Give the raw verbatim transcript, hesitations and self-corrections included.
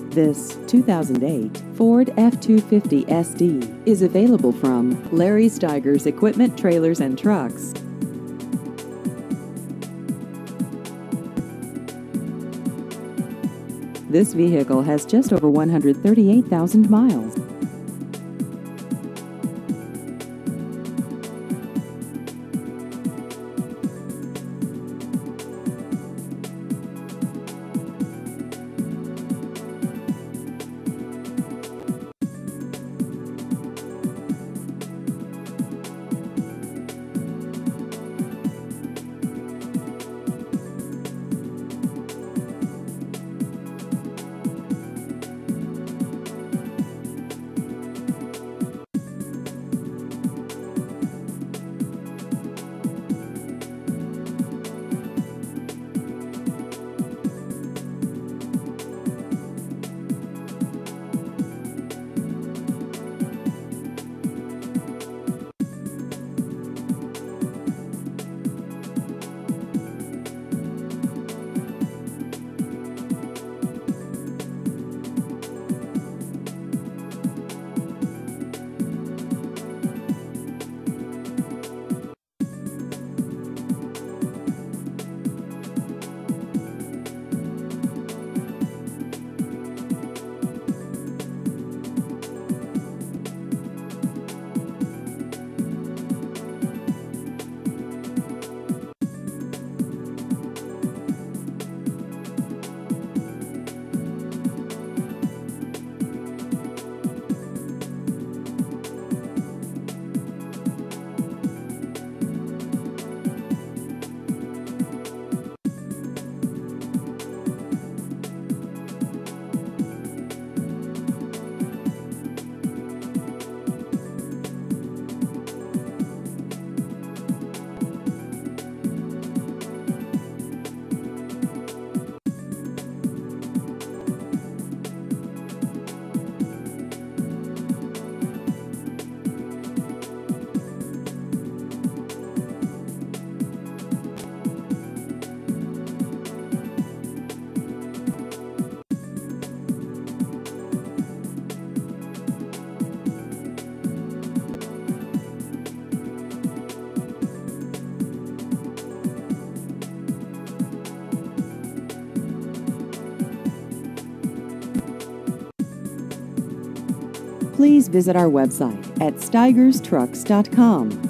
This two thousand eight Ford F two fifty S D is available from Larry Stigers Equipment Trailers and Trucks. This vehicle has just over one hundred thirty-eight thousand miles. Please visit our website at stigers trucks dot com.